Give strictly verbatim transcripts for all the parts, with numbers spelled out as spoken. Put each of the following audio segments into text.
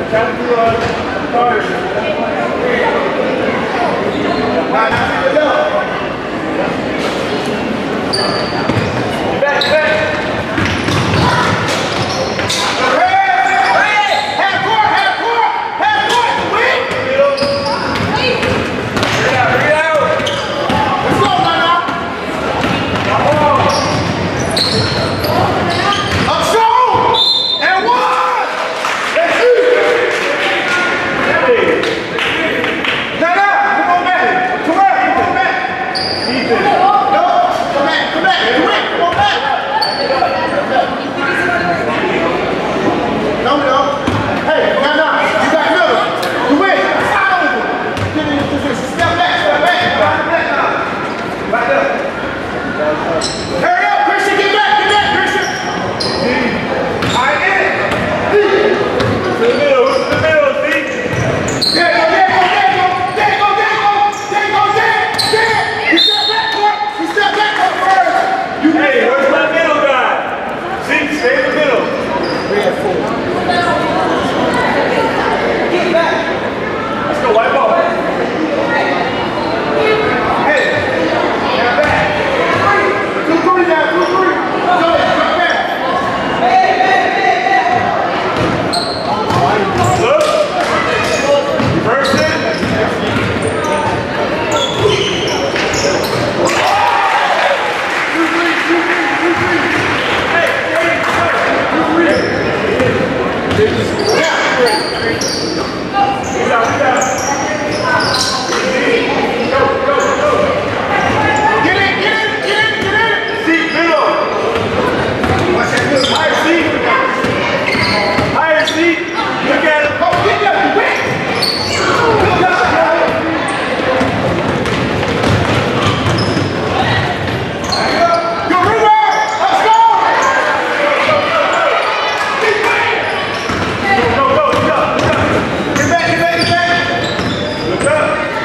Look up.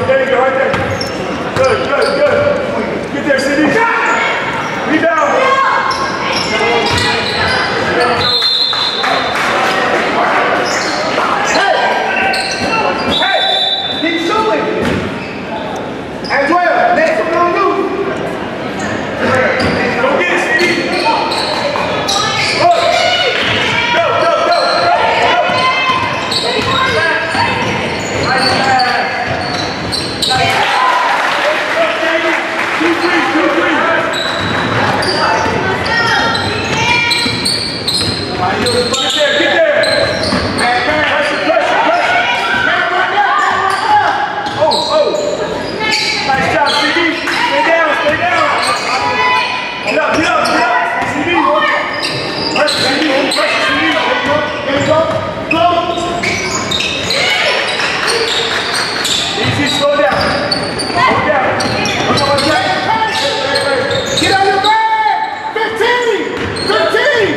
There you go, right there. Good, good, good. Get there, C D. Rebound. Hey! Hey! Keep shooting. As well. Next one on you. Go get it, C D. Look. Go, go, go, go, go. Nice pass. Two, three, two, three. Get there, get there. Pressure, pressure, pressure. Oh, oh. Nice job, C D. Stay down, stay down. Get up, get up, get up. C D. Pressure, C D. Pressure, C D. There you go. Go. Easy, slow down. Slow down. Look on that. Get on your bag. fifteen. fifteen.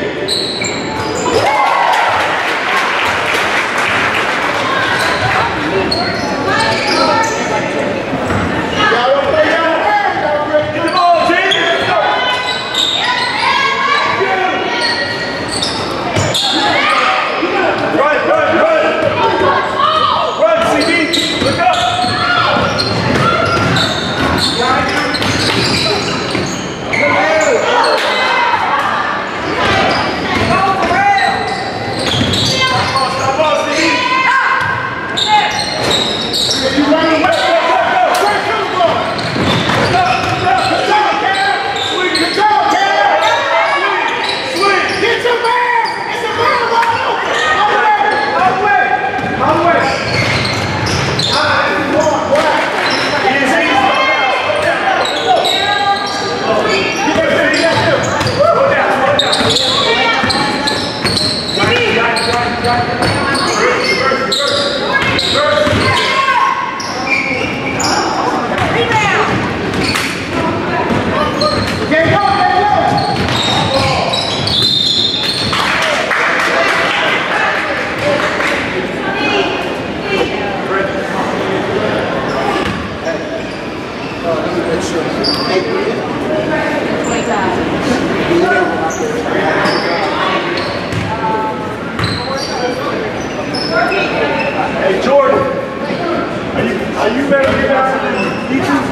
Hey Jordan, are you are you better rebound than Deaton?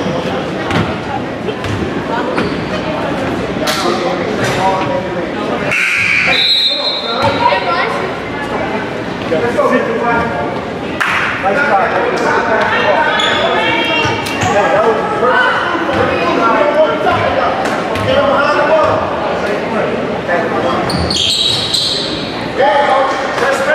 Let's go. Nice try. Yeah, that was perfect. Get him behind the ball. Yeah, coach. Let's go.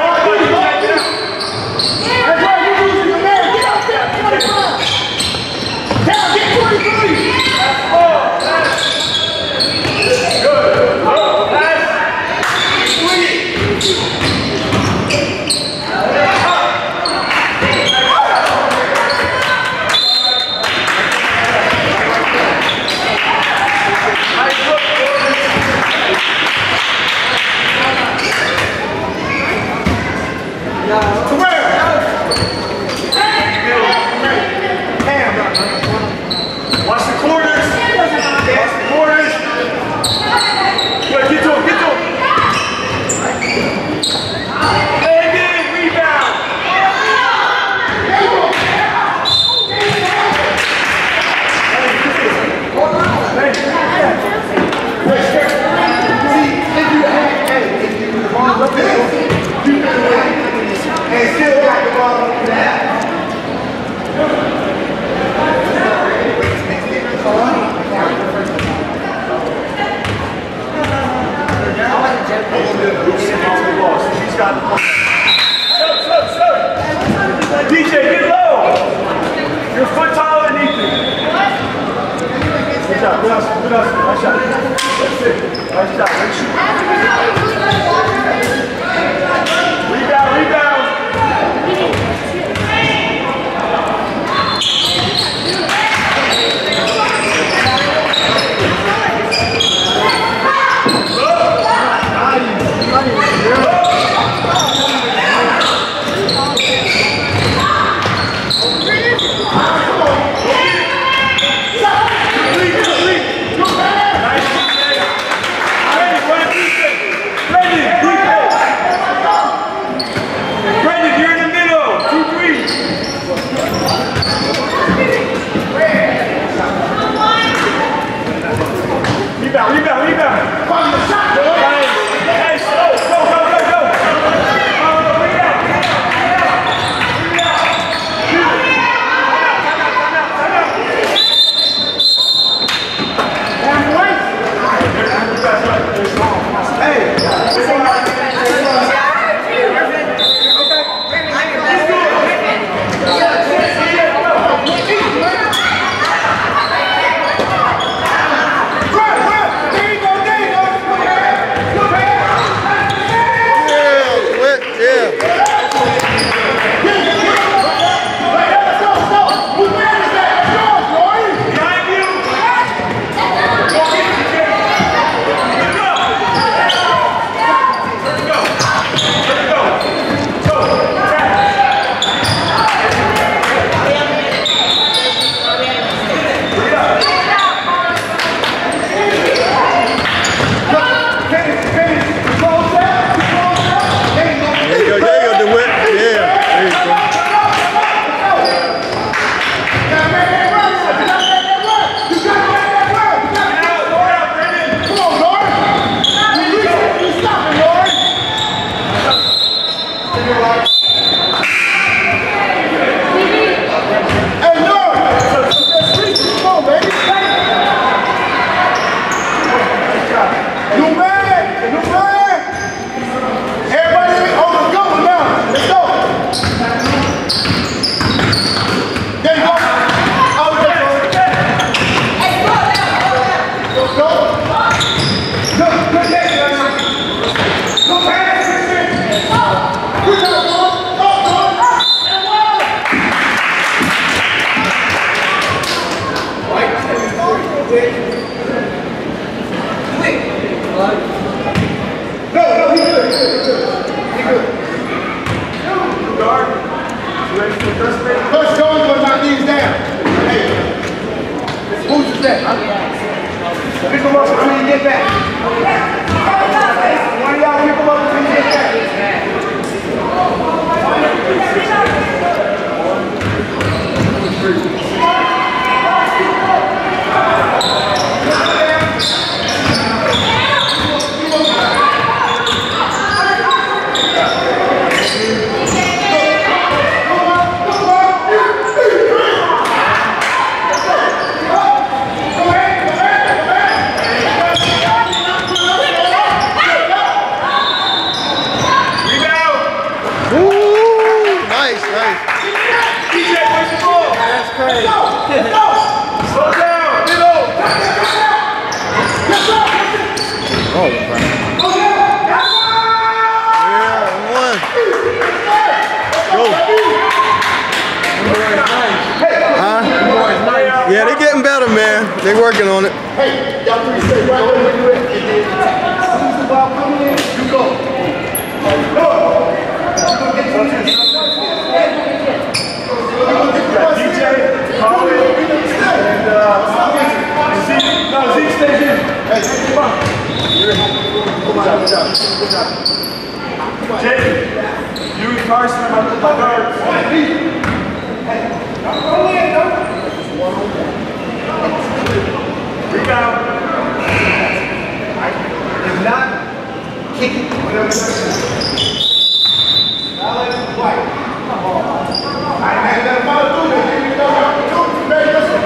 D J, get low! Your foot taller than Ethan. Good job, good hustle, good hustle. Nice shot. That's it. Nice shot. Good shoot. Rebound, rebound. Nice. No, no, he's good. He's good. He's good. Guard. You ready for the first play? Coach Jones gonna knock these down. Hey. Who's the set? Pick them up until you get back. One of y'all pick them up until you get back. Yeah, they're getting better, man. They're working on it. Hey, y'all three stay right where you at. As soon as the ball comes in, you go. Go. You gonna get to the D J, Colin, and uh, Zeke. No, Zeke stays in. Hey, come on. Good job, good job, good job. Jay, you and Carson are my guards. Hey, don't go in, don't. Rebound. If not, kick it. Whatever. Solid white. Come on. I ain't got to follow through this. You know what I'm doing. Very listen.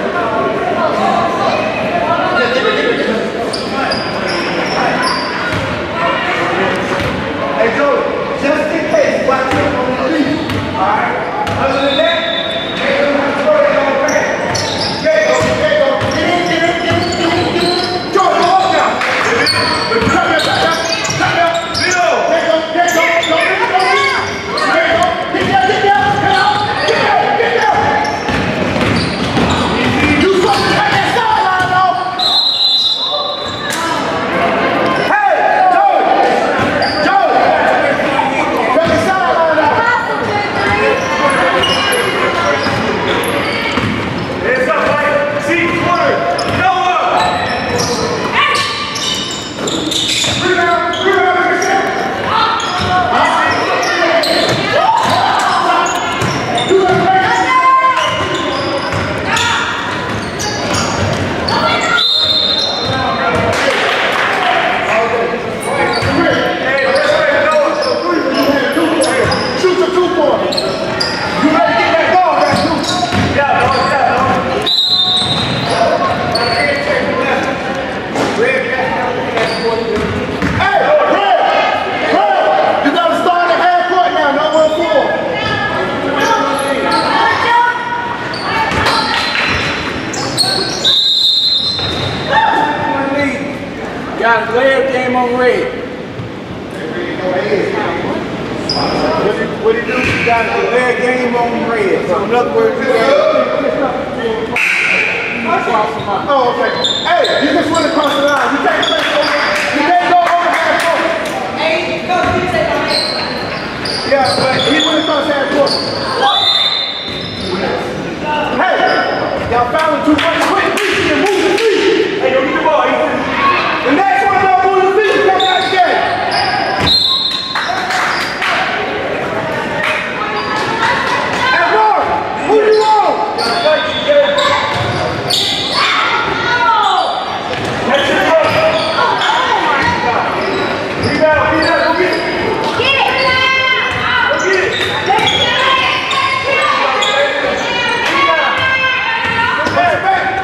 Hey, Joe, just in case, watch him on the lead. All right? Other than that, make him have to throw it on the back. Okay, go, okay, go. Get in, get in, get in, get in, get in. Joe, go up now. Come here, back up. Come here. Zero. There go, there go, go, go, go. There go. Get down, get down. Get out. Get down, get down. You fucking cut that sideline off. Hey, Joe. Joe. Cut the sideline off. Hands up, Mike. See, corner. Noah. Rebound, rebound, rebound. Do it, man. Hey, that's right, Noah. Shoot the two point. You better get that ball back, too. Yeah, dog, yeah, dog. Hey, Red! Red! You gotta start at half court now, no one four. Got a layup game on red. What do you do? You got a Layup game on red. So in other words, you got Oh, okay. Hey, you just went across the line. You can't play over. You can't go over half court. Yeah, but he went across half court. Hey, y'all fouling too much. Quick, reach and move the feet. Hey, don't get the ball. The next one y'all move the feet. Come out again. Hey, Roy, who you on? Rebound, rebound, go get it. Get it. Go get it. Rebound. Go back.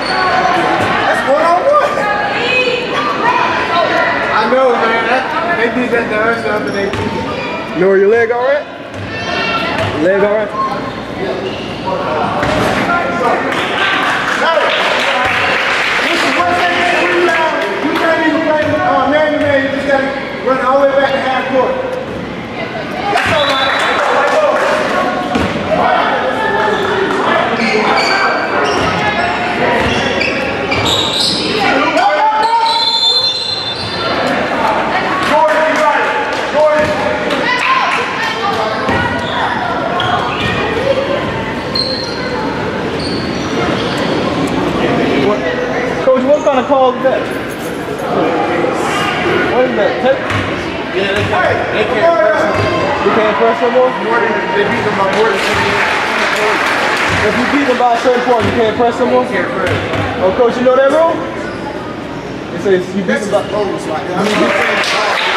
That's one on one. I know, man. That, they did that to us the other day. You know where your leg all right? Your leg all right? Hey, listen, once they get a rebound, you can't even play uh, man to man. You just got to run all the way back to half court. That's all right. Coach, what kind of call is that? What is that? Tech? Yeah, they can't, they can't press them. You can't press no more? More than, they beat them by more than twenty-eight points. If you beat them by a certain point, you can't press no more? You can't press. Oh, Coach, you know that rule? It says you beat them by... That's like, I mean,